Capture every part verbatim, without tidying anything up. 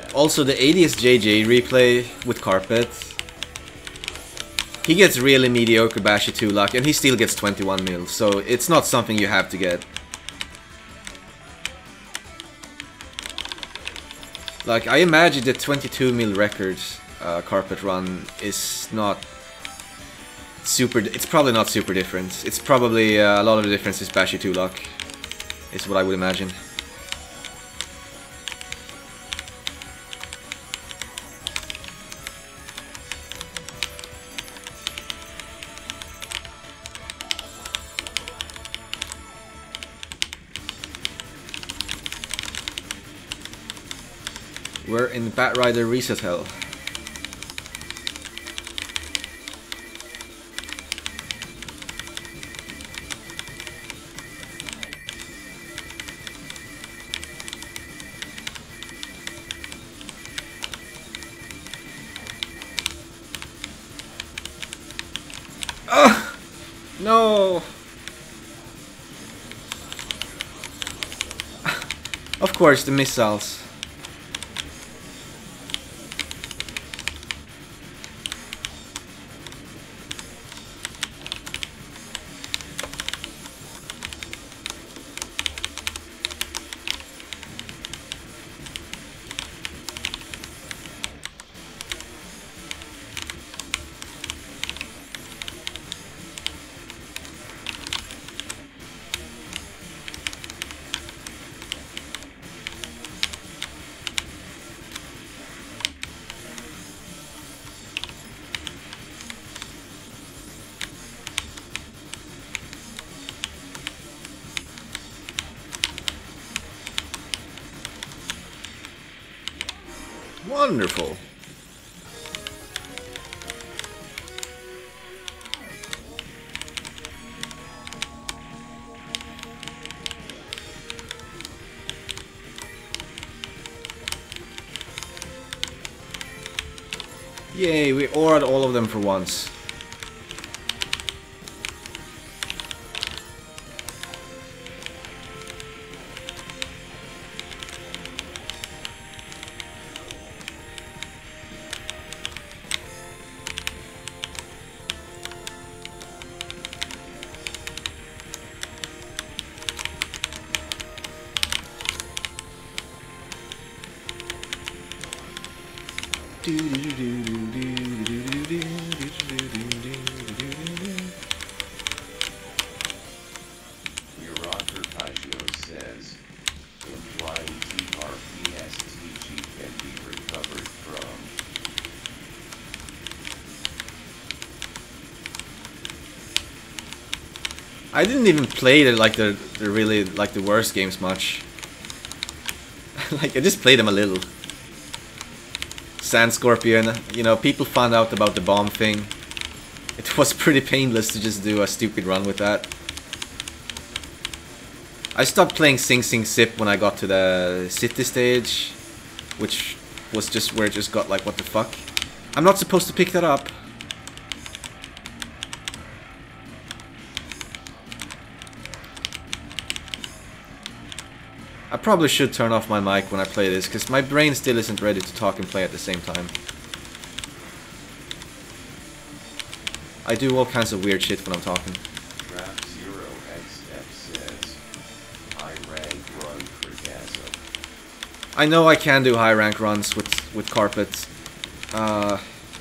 Also, the A D S J J replay with carpet. He gets really mediocre Bashy two luck, and he still gets twenty-one mil, so it's not something you have to get. Like, I imagine the twenty-two mil record uh, carpet run is not super... It's probably not super different. It's probably uh, a lot of the difference is Bashy two luck, is what I would imagine. We're in Batrider reset hell. Ugh! No! Of course, the missiles. Wonderful. Yay, we aured all of them for once. I didn't even play the like the, the really like the worst games much. Like I just played them a little. Sand Scorpion, you know, people found out about the bomb thing. It was pretty painless to just do a stupid run with that. I stopped playing Sing Sing Sip when I got to the city stage, which was just where it just got like, what the fuck? I'm not supposed to pick that up. I probably should turn off my mic when I play this, because my brain still isn't ready to talk and play at the same time. I do all kinds of weird shit when I'm talking. zero X F says, high rank run for Gaza. I know I can do high rank runs with, with carpet. Uh,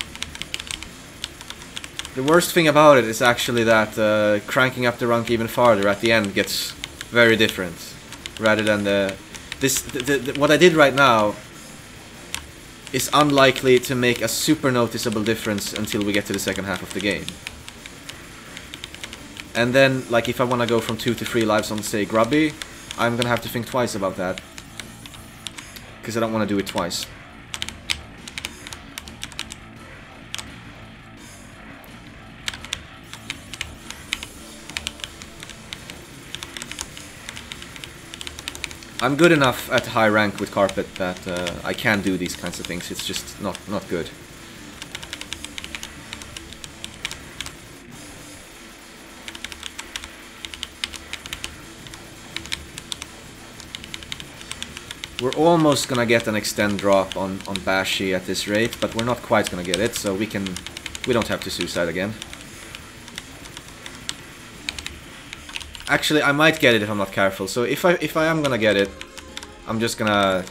the worst thing about it is actually that uh, cranking up the rank even farther at the end gets very different. Rather than the this the, the, what I did right now is unlikely to make a super noticeable difference until we get to the second half of the game. And then, like, if I want to go from two to three lives on, say, Grubby, I'm gonna have to think twice about that, because I don't want to do it twice. I'm good enough at high rank with carpet that uh, I can do these kinds of things. It's just not not good. We're almost gonna get an extend drop on, on Bashi at this rate, but we're not quite gonna get it, so we can... We don't have to suicide again. Actually, I might get it if I'm not careful, so if I if I am gonna get it, I'm just gonna...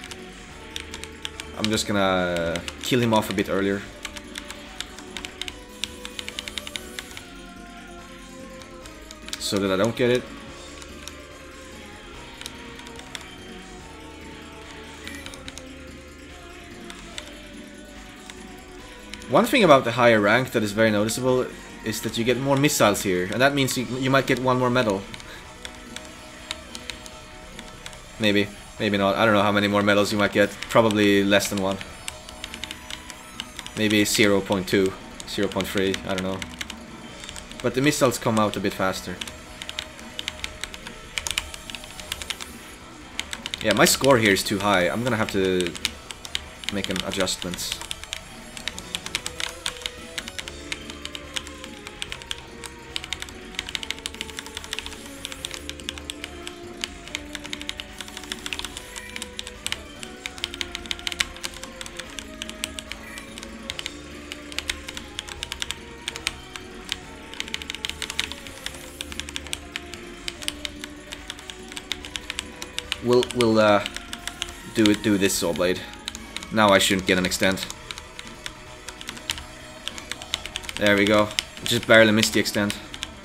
I'm just gonna kill him off a bit earlier. So that I don't get it. One thing about the higher rank that is very noticeable is that you get more missiles here, and that means you, you might get one more medal. Maybe, maybe not. I don't know how many more medals you might get. Probably less than one. Maybe zero point two, zero point three, I don't know. But the missiles come out a bit faster. Yeah, my score here is too high. I'm gonna have to make an adjustments. We'll we'll uh, do it. Do this Soul Blade. Now I shouldn't get an extend. There we go. Just barely missed the extend.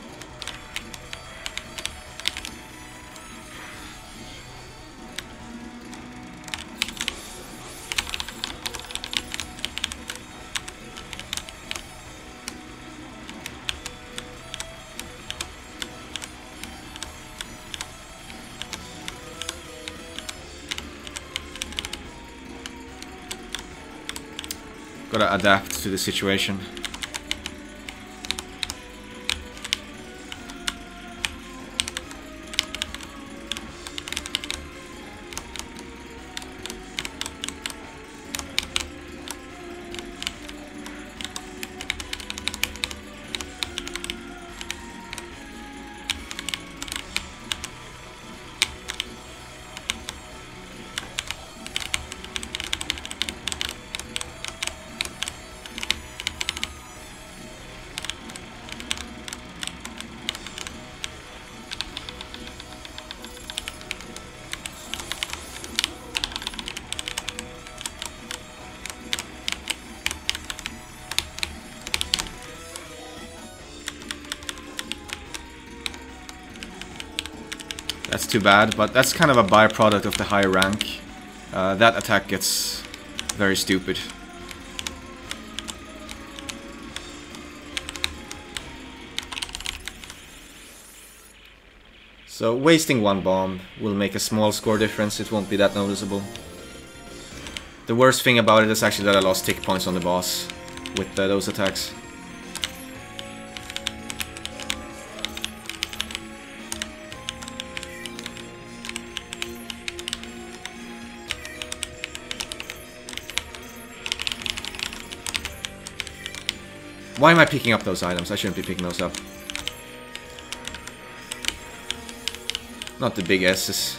Gotta adapt to the situation. That's too bad, but that's kind of a byproduct of the high rank. Uh, that attack gets very stupid. So wasting one bomb will make a small score difference, it won't be that noticeable. The worst thing about it is actually that I lost tick points on the boss with uh, those attacks. Why am I picking up those items? I shouldn't be picking those up. Not the big S's.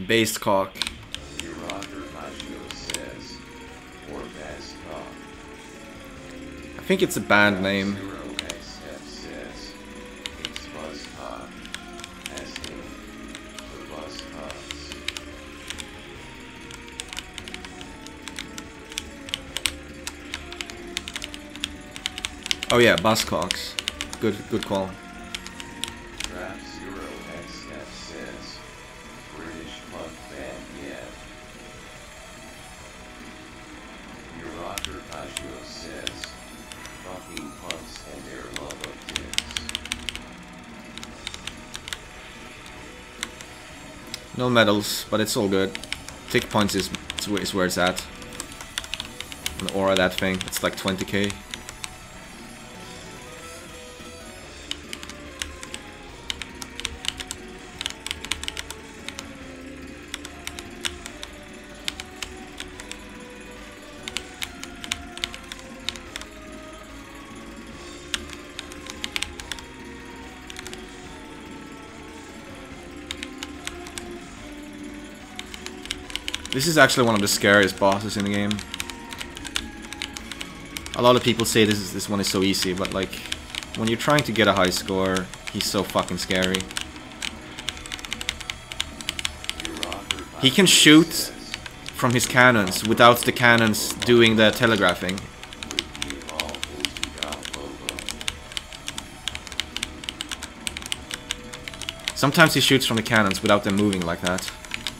Based cock. Your rocker Macho says, or Bass Cock. I think it's a band name. Zero X F says, it's Buzz Cock. As in, the Buzz Cocks. Oh yeah, Buzzcocks. Good, good call. Trap Zero X F says, British punk band, yeah. Your rocker Macho says, fucking punks and their love of dicks. No medals, but it's all good. Tick points is, is where it's at. An aura that thing, it's like twenty K. This is actually one of the scariest bosses in the game. A lot of people say this is, this one is so easy, but like, when you're trying to get a high score, he's so fucking scary. He can shoot from his cannons without the cannons doing the telegraphing. Sometimes he shoots from the cannons without them moving like that.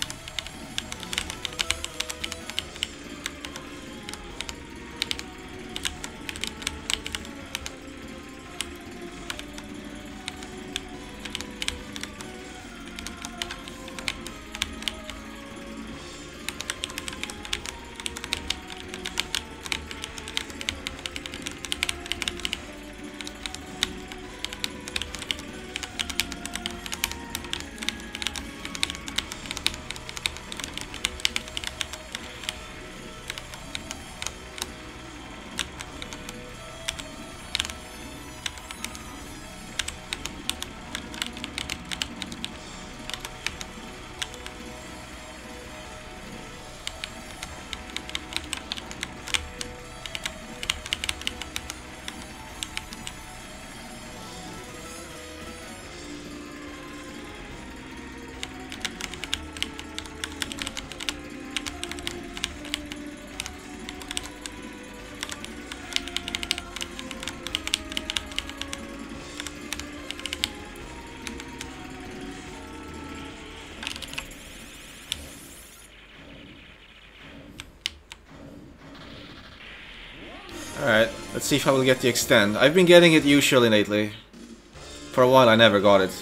Alright, let's see if I will get the extend. I've been getting it usually lately. For a while I never got it.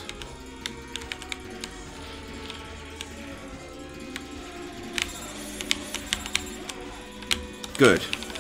Good.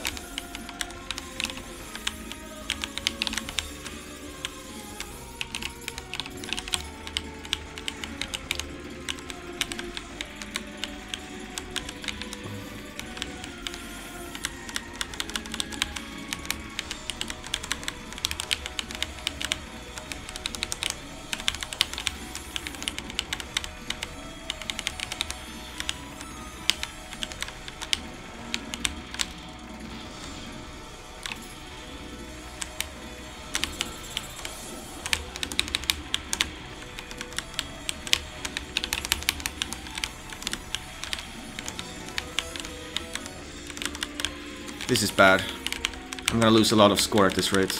This is bad. I'm gonna lose a lot of score at this rate.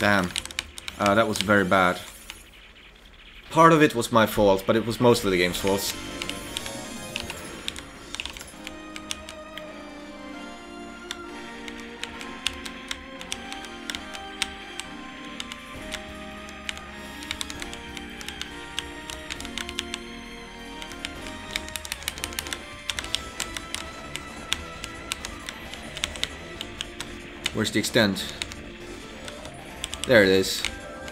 Damn. Uh, that was very bad. Part of it was my fault, but it was mostly the game's fault. Where's the extent? There it is.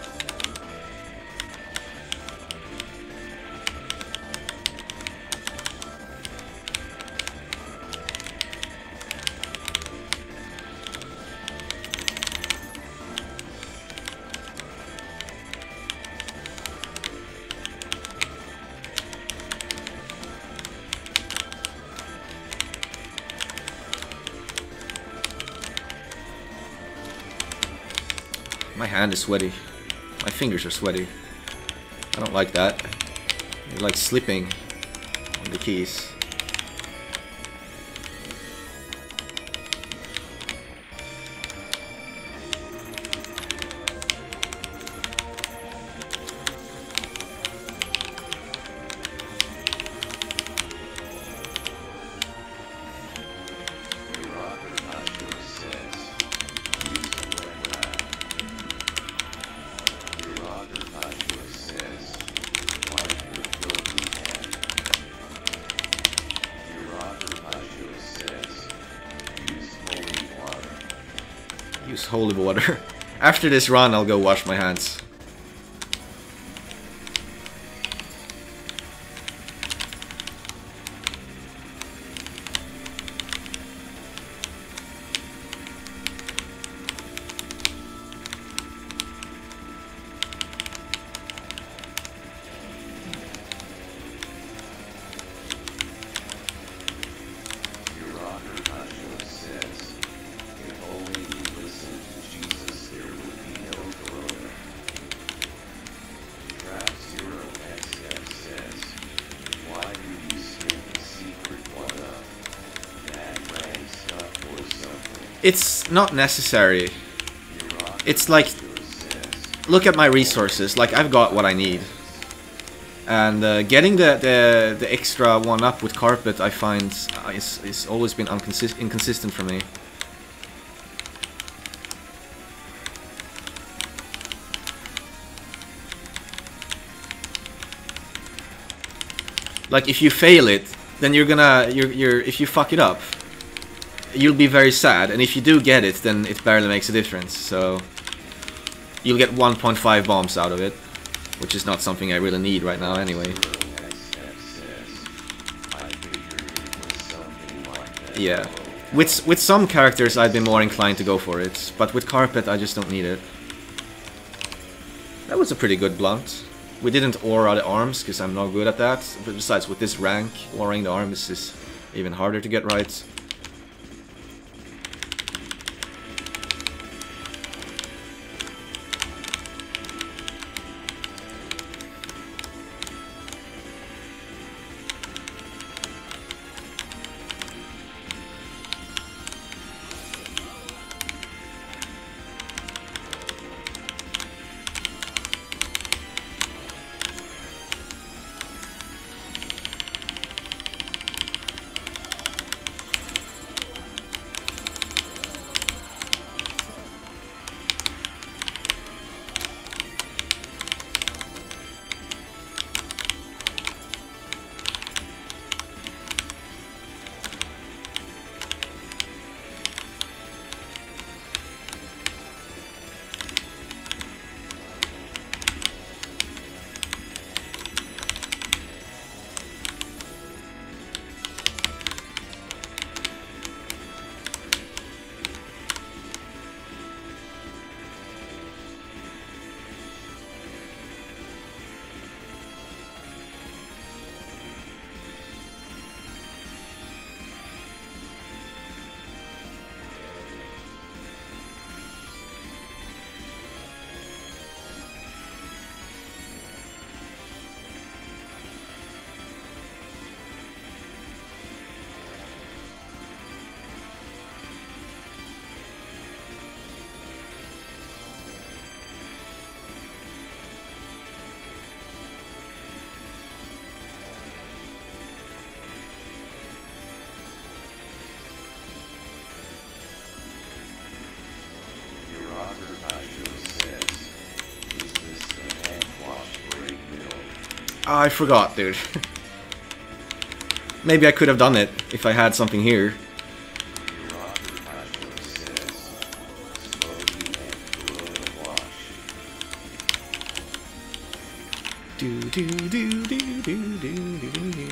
My hand is sweaty. My fingers are sweaty. I don't like that. It's like slipping on the keys. Use holy water. After this run, I'll go wash my hands. It's not necessary. It's like, look at my resources. Like, I've got what I need. And uh, getting the, the the extra one up with carpet, I find, uh, is is always been inconsist inconsistent for me. Like, if you fail it, then you're gonna you're you're if you fuck it up, you'll be very sad, and if you do get it, then it barely makes a difference, so you'll get one point five bombs out of it, which is not something I really need right now anyway. Yeah. With, with some characters I'd be more inclined to go for it, but with carpet I just don't need it. That was a pretty good blunt. We didn't aura the arms, because I'm not good at that, but besides with this rank, auraing the arms is even harder to get right. I forgot, dude. Maybe I could have done it if I had something here. Do do do do do do do do.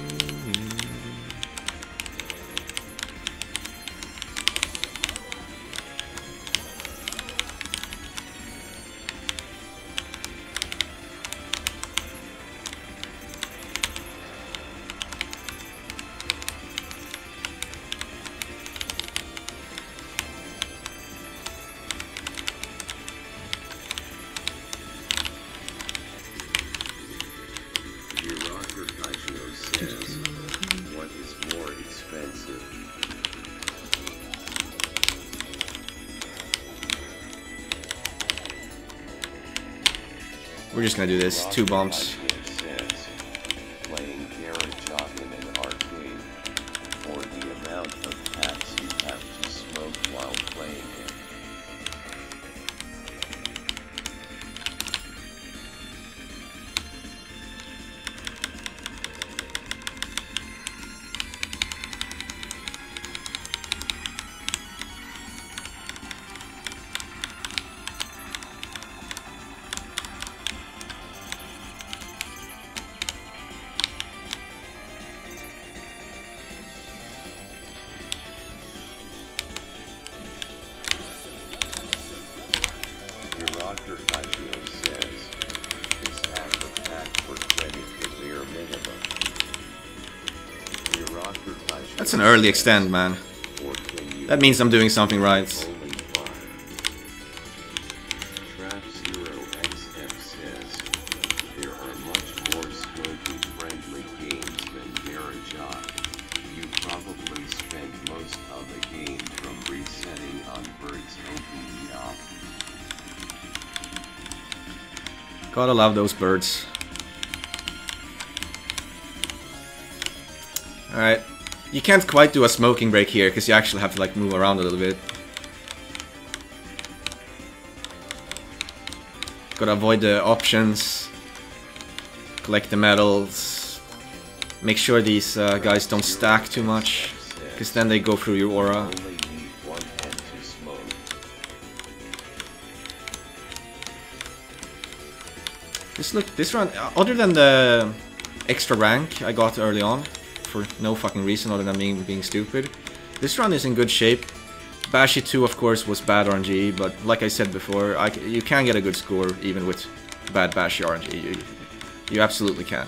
We're just gonna do this, two bumps. Playing Garage in an arcade, or the amount of packs you have to smoke while playing it. Doctor Casio says, this half a pack for credit is your minimum. Your Doctor Casio That's an early extend, man. That means I'm doing something right. Trap Zero X F says, there are much more smoking-friendly games than Garage. You probably spent most of the game from resetting on Bird's opening up. Gotta love those birds. Alright. You can't quite do a smoking break here, because you actually have to like move around a little bit. Gotta avoid the options. Collect the medals. Make sure these uh, guys don't stack too much, because then they go through your aura. This look, this run, other than the extra rank I got early on, for no fucking reason other than being, being stupid, this run is in good shape. Bashi two, of course, was bad R N G, but like I said before, I, you can get a good score even with bad Bashi R N G. You, you absolutely can.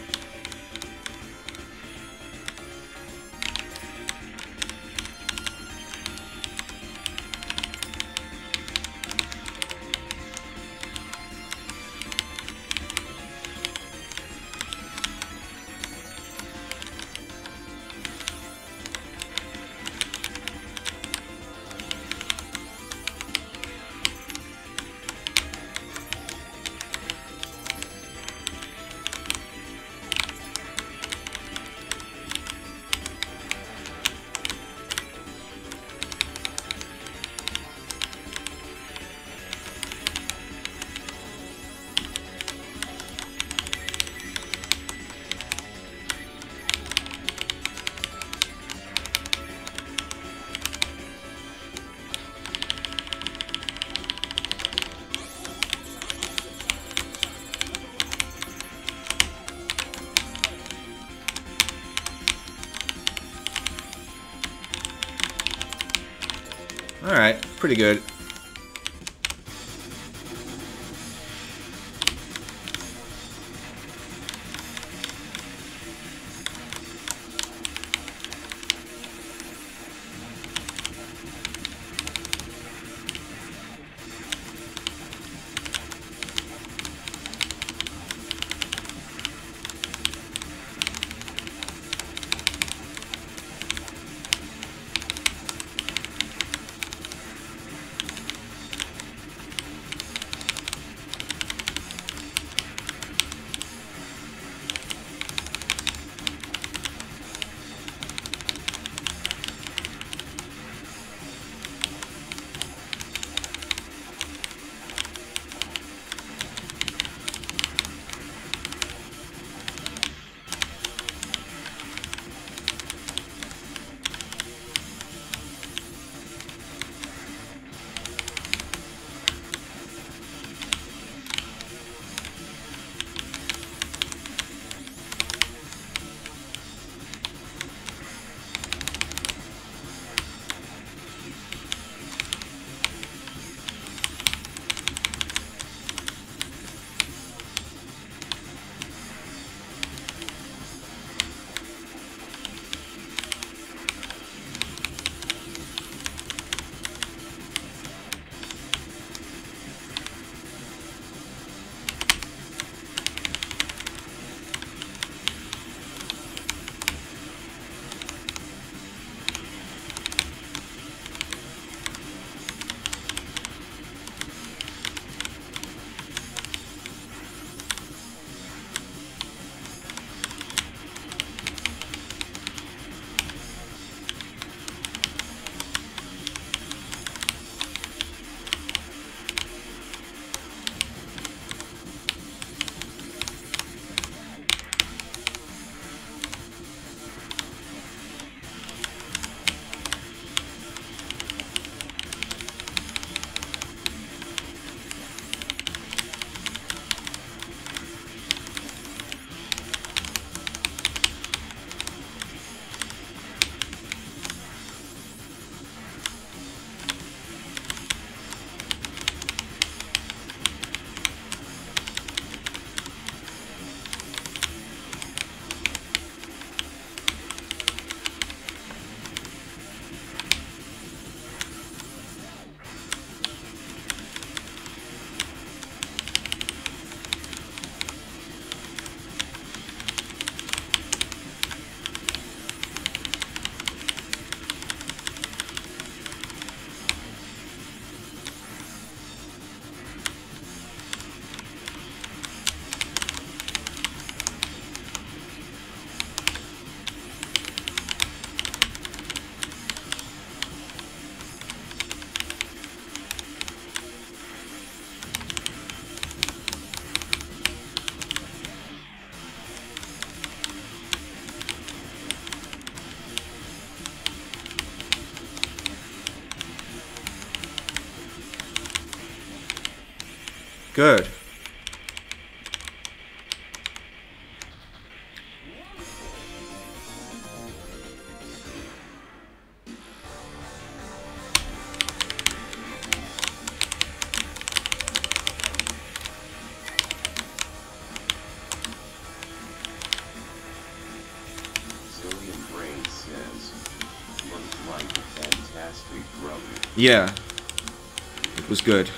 Alright, pretty good. Good. Zillion Brain says, looked like a fantastic rubber. Yeah. It was good.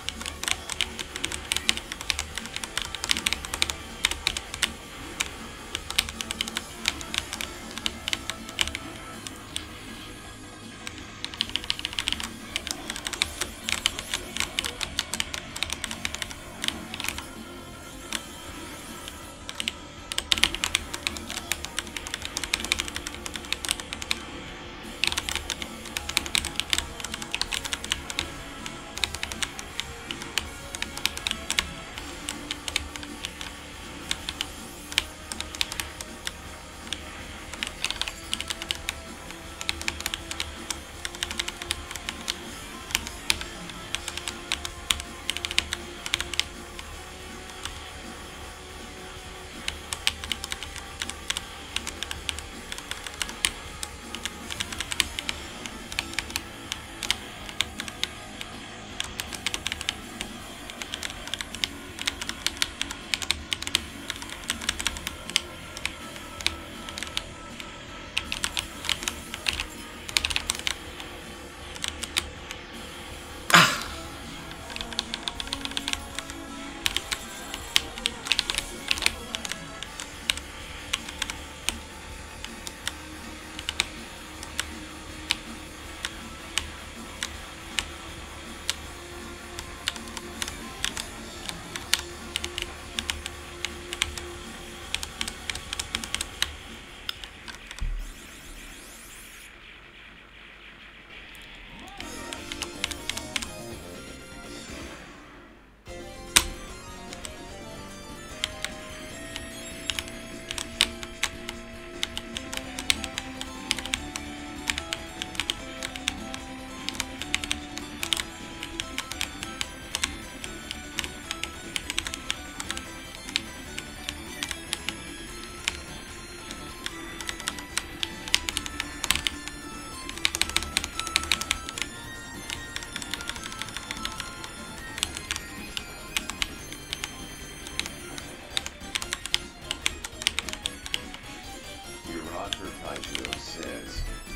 Says,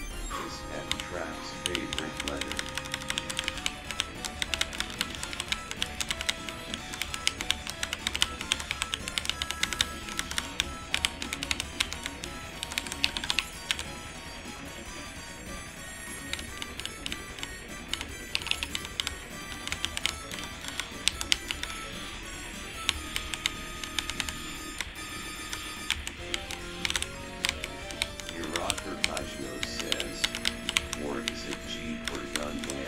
is F Trap's favorite letter. Says, or is it G for gun man?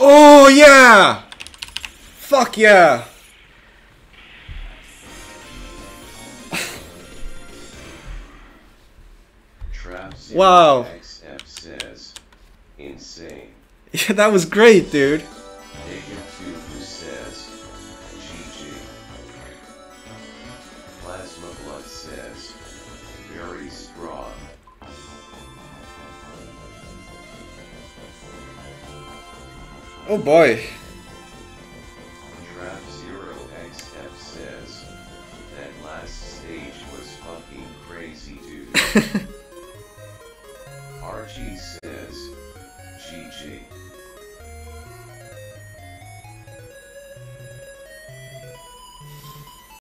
Oh yeah! Fuck yeah! Wow. X F says, insane. Yeah, that was great, dude. Negative two who says, G G. Plasma Blood says, very strong. Oh boy.